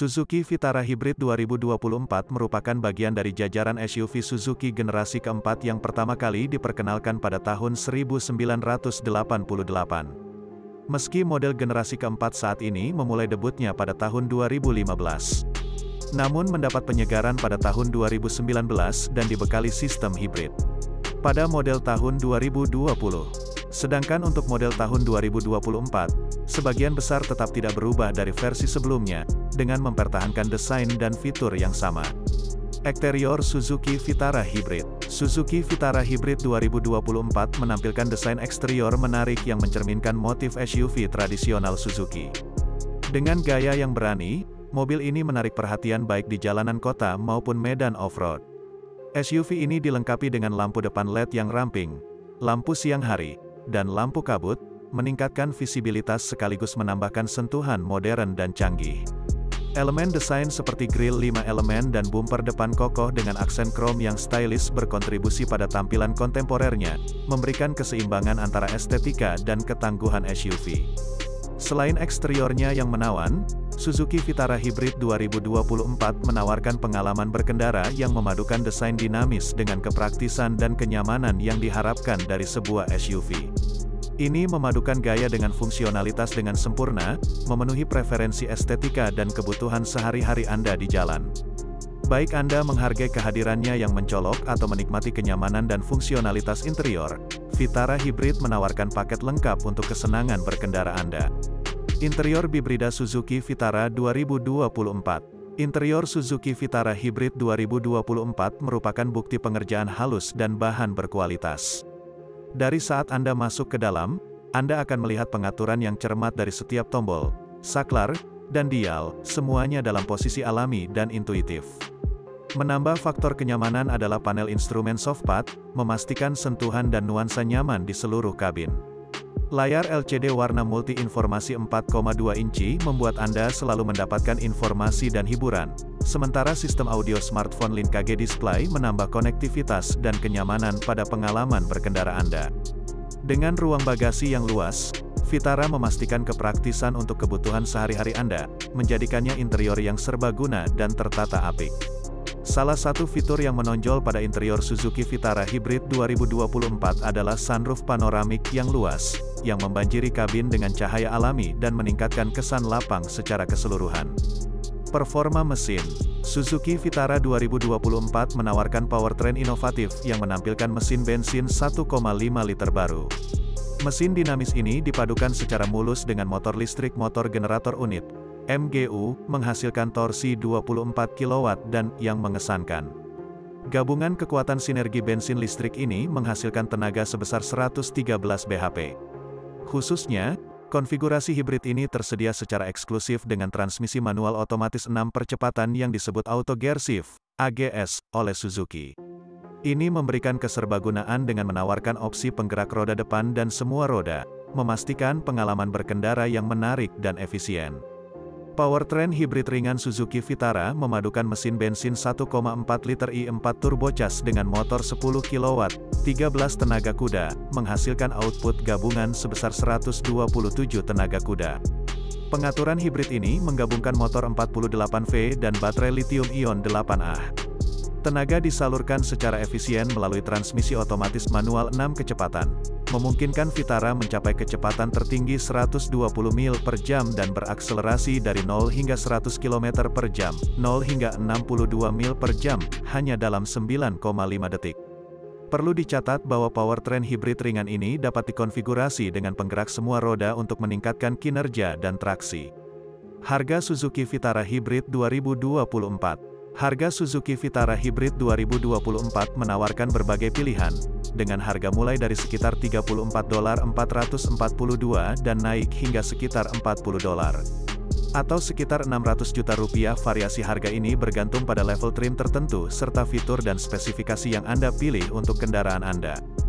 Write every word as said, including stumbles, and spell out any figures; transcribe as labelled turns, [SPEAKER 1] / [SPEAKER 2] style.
[SPEAKER 1] Suzuki Vitara Hybrid dua ribu dua puluh empat merupakan bagian dari jajaran S U V Suzuki generasi keempat yang pertama kali diperkenalkan pada tahun seribu sembilan ratus delapan puluh delapan. Meski model generasi keempat saat ini memulai debutnya pada tahun dua ribu lima belas. Namun mendapat penyegaran pada tahun dua ribu sembilan belas dan dibekali sistem hibrid pada model tahun dua ribu dua puluh. Sedangkan untuk model tahun dua ribu dua puluh empat, sebagian besar tetap tidak berubah dari versi sebelumnya, dengan mempertahankan desain dan fitur yang sama. Eksterior Suzuki Vitara Hybrid. Suzuki Vitara Hybrid dua ribu dua puluh empat menampilkan desain eksterior menarik yang mencerminkan motif S U V tradisional Suzuki. Dengan gaya yang berani, mobil ini menarik perhatian baik di jalanan kota maupun medan off-road. S U V ini dilengkapi dengan lampu depan L E D yang ramping, lampu siang hari, dan lampu kabut, meningkatkan visibilitas sekaligus menambahkan sentuhan modern dan canggih. Elemen desain seperti grill lima elemen dan bumper depan kokoh dengan aksen krom yang stylish berkontribusi pada tampilan kontemporernya, memberikan keseimbangan antara estetika dan ketangguhan S U V. Selain eksteriornya yang menawan, Suzuki Vitara Hybrid dua ribu dua puluh empat menawarkan pengalaman berkendara yang memadukan desain dinamis dengan kepraktisan dan kenyamanan yang diharapkan dari sebuah S U V. Ini memadukan gaya dengan fungsionalitas dengan sempurna, memenuhi preferensi estetika dan kebutuhan sehari-hari Anda di jalan. Baik Anda menghargai kehadirannya yang mencolok atau menikmati kenyamanan dan fungsionalitas interior, Vitara Hybrid menawarkan paket lengkap untuk kesenangan berkendara Anda. Interior Bibrida Suzuki Vitara dua ribu dua puluh empat. Interior Suzuki Vitara Hybrid dua ribu dua puluh empat merupakan bukti pengerjaan halus dan bahan berkualitas. Dari saat Anda masuk ke dalam, Anda akan melihat pengaturan yang cermat dari setiap tombol, saklar, dan dial, semuanya dalam posisi alami dan intuitif. Menambah faktor kenyamanan adalah panel instrumen softpad, memastikan sentuhan dan nuansa nyaman di seluruh kabin. Layar L C D warna multi-informasi empat koma dua inci membuat Anda selalu mendapatkan informasi dan hiburan, sementara sistem audio smartphone Link K G Display menambah konektivitas dan kenyamanan pada pengalaman berkendara Anda. Dengan ruang bagasi yang luas, Vitara memastikan kepraktisan untuk kebutuhan sehari-hari Anda, menjadikannya interior yang serbaguna dan tertata apik. Salah satu fitur yang menonjol pada interior Suzuki Vitara Hybrid dua ribu dua puluh empat adalah sunroof panoramik yang luas, yang membanjiri kabin dengan cahaya alami dan meningkatkan kesan lapang secara keseluruhan. Performa mesin. Suzuki Vitara dua ribu dua puluh empat menawarkan powertrain inovatif yang menampilkan mesin bensin satu koma lima liter baru. Mesin dinamis ini dipadukan secara mulus dengan motor listrik motor generator unit M G U, menghasilkan torsi dua puluh empat kilowatt dan, yang mengesankan, gabungan kekuatan sinergi bensin listrik ini menghasilkan tenaga sebesar seratus tiga belas B H P. Khususnya, konfigurasi hibrid ini tersedia secara eksklusif dengan transmisi manual otomatis enam percepatan yang disebut Auto Gear Shift, A G S, oleh Suzuki. Ini memberikan keserbagunaan dengan menawarkan opsi penggerak roda depan dan semua roda, memastikan pengalaman berkendara yang menarik dan efisien. Powertrain hibrid ringan Suzuki Vitara memadukan mesin bensin satu koma empat liter i empat turbocharged dengan motor sepuluh kilowatt, tiga belas tenaga kuda, menghasilkan output gabungan sebesar seratus dua puluh tujuh tenaga kuda. Pengaturan hibrid ini menggabungkan motor empat puluh delapan volt dan baterai lithium-ion delapan A. Tenaga disalurkan secara efisien melalui transmisi otomatis manual enam kecepatan, memungkinkan Vitara mencapai kecepatan tertinggi seratus dua puluh mil per jam dan berakselerasi dari nol hingga seratus kilometer per jam, nol hingga enam puluh dua mil per jam, hanya dalam sembilan koma lima detik. Perlu dicatat bahwa powertrain hibrid ringan ini dapat dikonfigurasi dengan penggerak semua roda untuk meningkatkan kinerja dan traksi. Harga Suzuki Vitara Hybrid dua ribu dua puluh empat. Harga Suzuki Vitara Hybrid dua ribu dua puluh empat menawarkan berbagai pilihan, dengan harga mulai dari sekitar tiga puluh empat dolar empat ratus empat puluh dua dan naik hingga sekitar empat puluh dolar. Atau sekitar enam ratus juta rupiah. Variasi harga ini bergantung pada level trim tertentu serta fitur dan spesifikasi yang Anda pilih untuk kendaraan Anda.